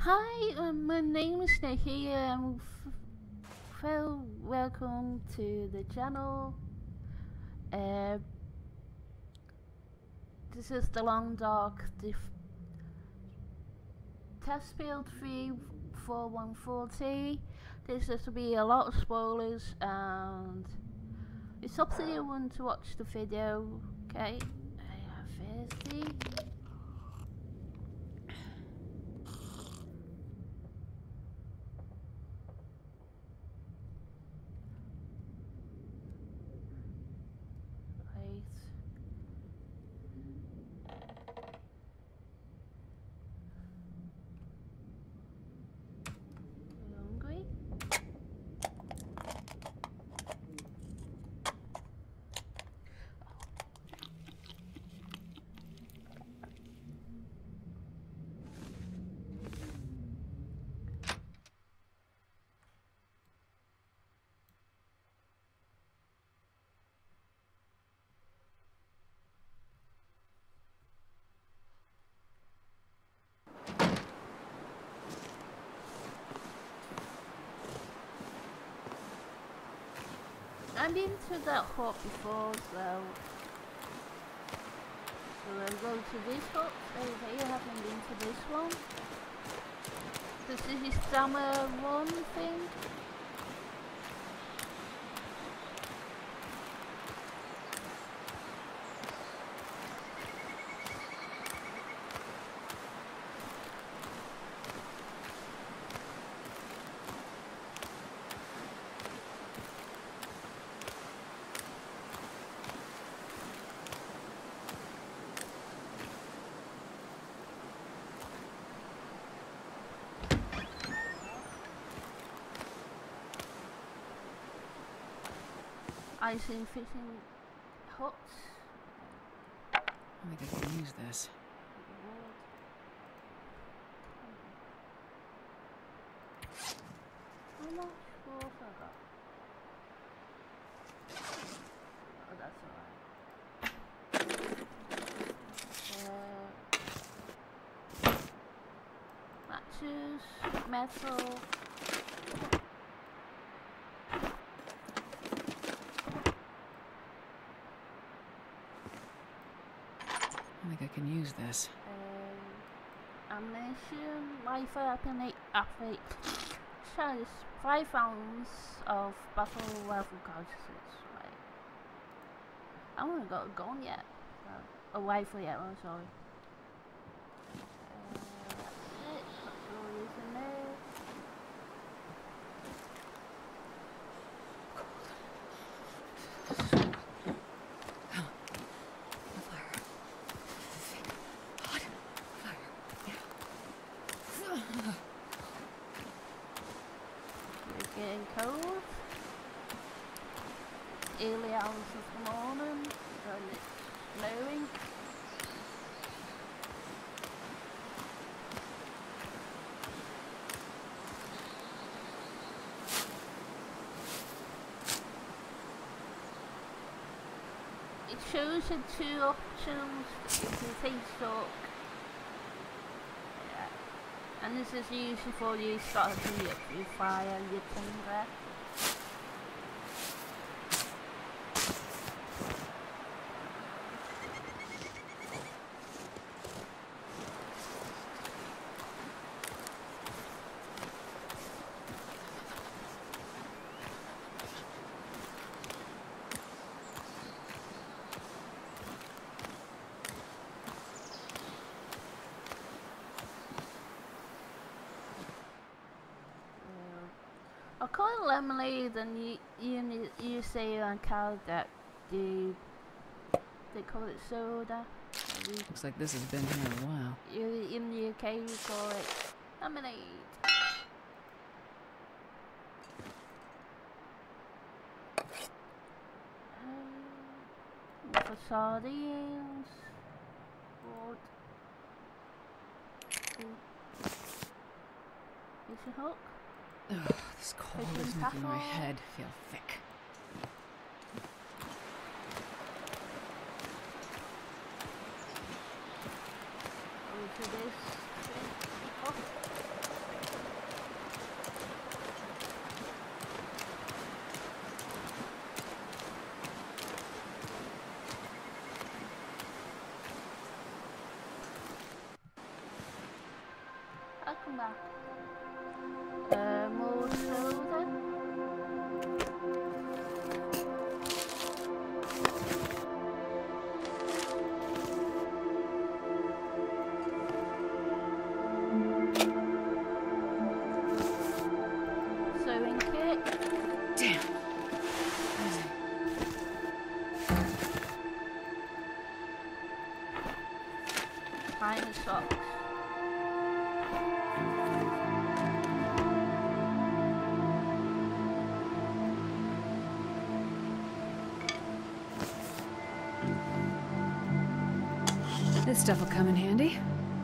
Hi, my name is Nikki. Well, welcome to the channel. This is the Long Dark test build 34140. This is to be a lot of spoilers, and it's up to you one to watch the video. Okay, I have 50. I've been to that hut before, so we'll go to this hut. Okay, I haven't been to this one. This is his summer one thing. Ice and fishing huts. I think I can use this. How much water I got? Oh, that's alright. Matches, metal. I think I can use this. Ammunition, rifle, athlete, 5 rounds of battle rifle cartridges. Right. I haven't got a gun yet. A rifle yet, I'm sorry. That's it. That's all using there. Getting cold. Early hours of the morning, and it's snowing. It shows you 2 options if you take stock. And this is usually before you start your fire and your timber. I call it lemonade, and you say on Cal that they call it soda. Looks like this has been here a while. In the UK you call it lemonade. For sardines. What? Is a hook? Ugh, this cold is making my head feel thick. Over to this. Oh. More so then. Sewing kit. Damn. Tiny socks. This stuff will come in handy.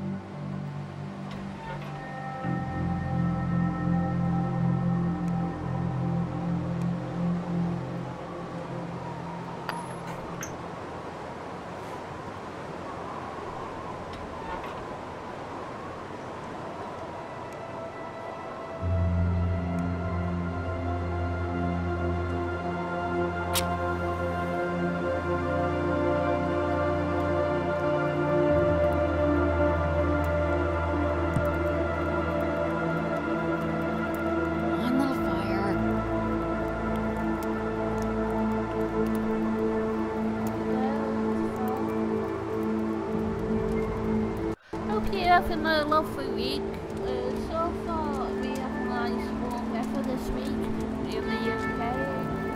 Having a lovely week. So far, we have a nice warm weather this week in the UK.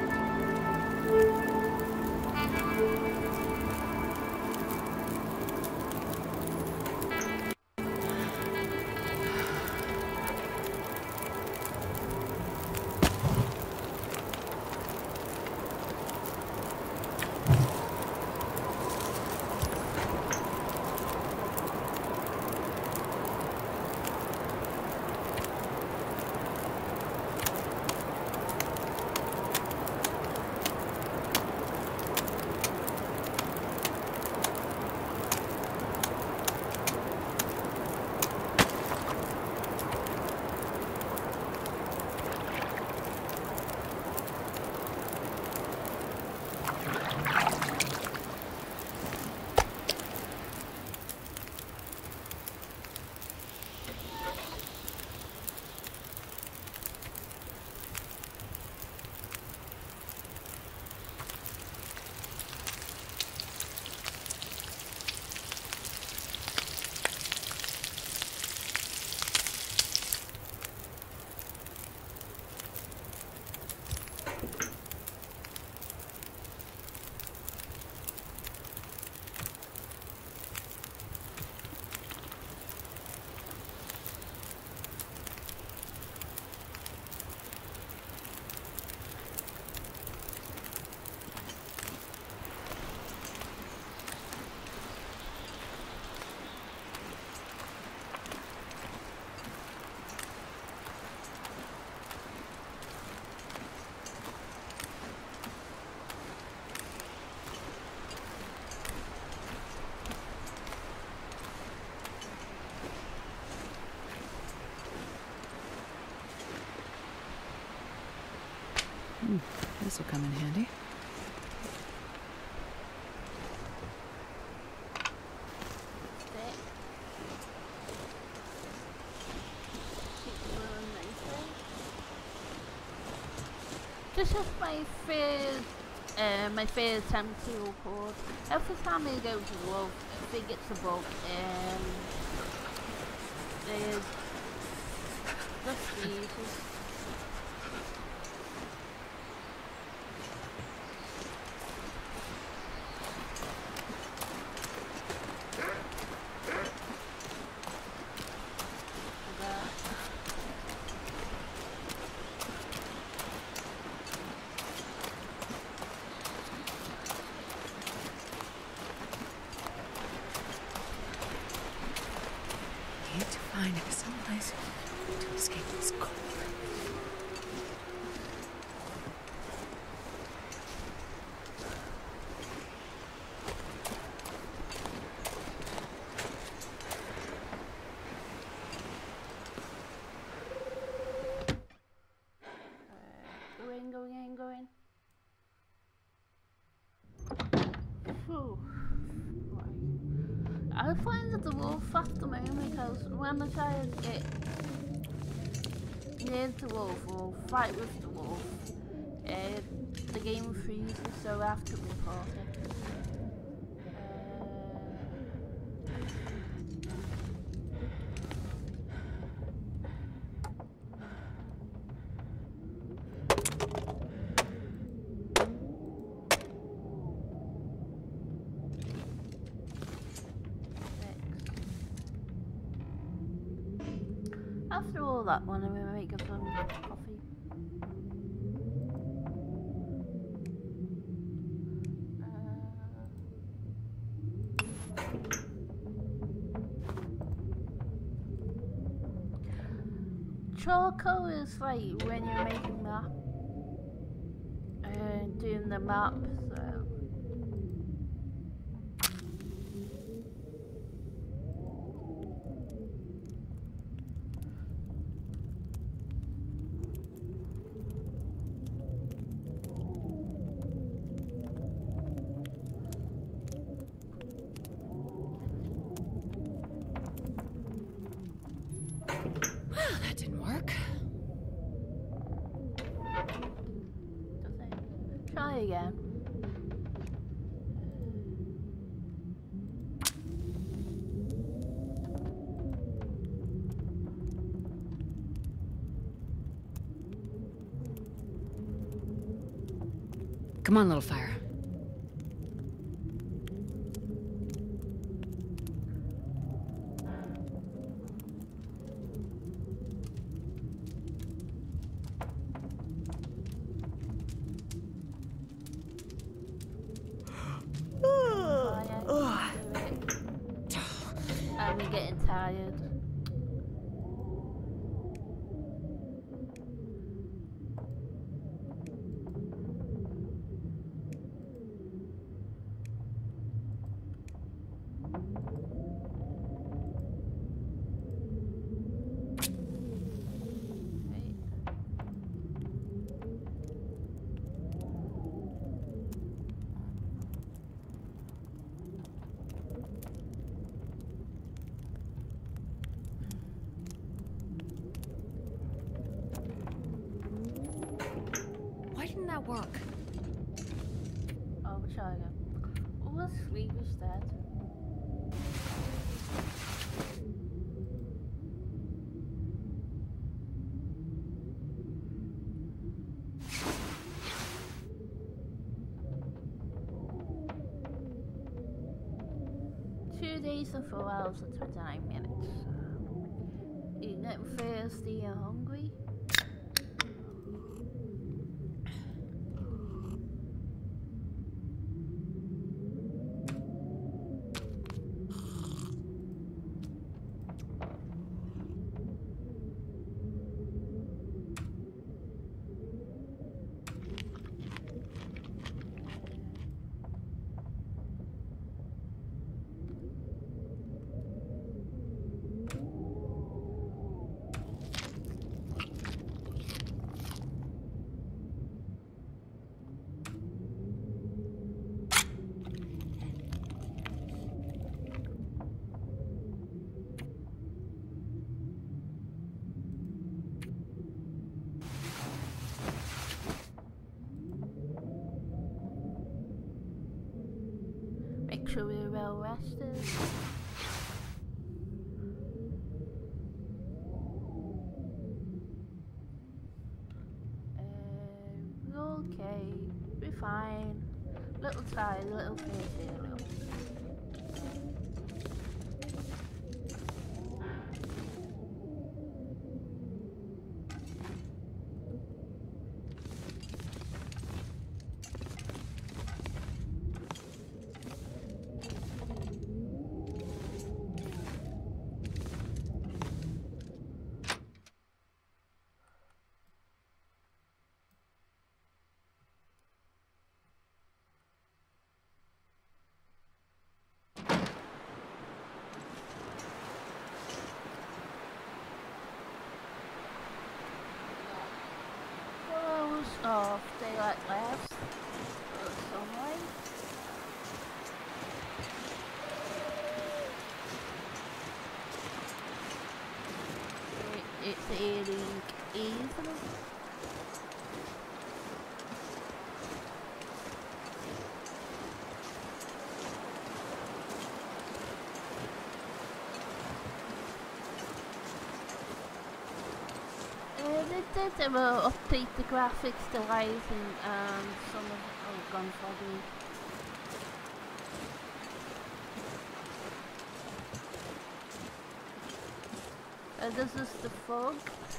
This will come in handy. This is my third attempt to record. Every time it goes low, I think it's a bug. There's just easy. Someplace to escape this cold. Going. Whew. I find that the wolf after moment because when I try to get near the wolf or fight with the wolf, the game freezes, so I have to report it. After all that one, I'm gonna make up some coffee. Charcoal is like when you're making map and doing the map, so. That didn't work. Does it? Try again. Come on, little fire. I'm getting tired. Why didn't that work? Oh, we'll try again. Oh, let's leave instead. And 4 hours and 29 minutes. You're getting thirsty and hungry? Make sure we're well rested. We're okay. We're fine. Little tired, little thirsty, a little. Of daylight left or sunlight. it's airing easily. They did update the graphics to lighting and some of it gone foggy. This is the fog.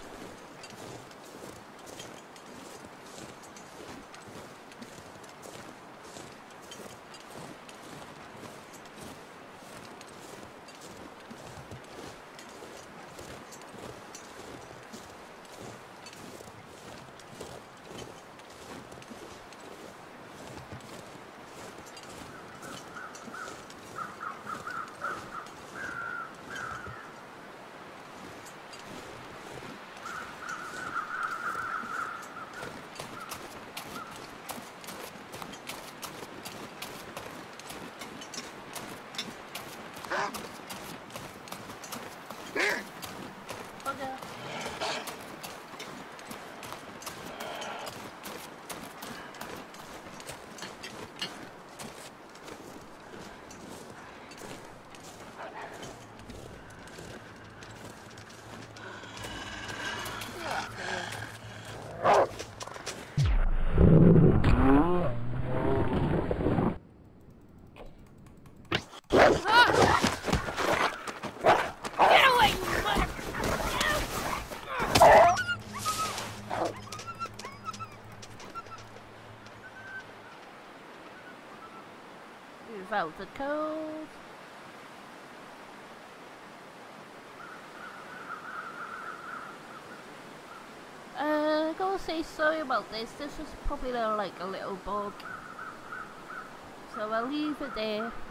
Without the code. I gotta say sorry about this. This was probably like a little bug. So I'll leave it there.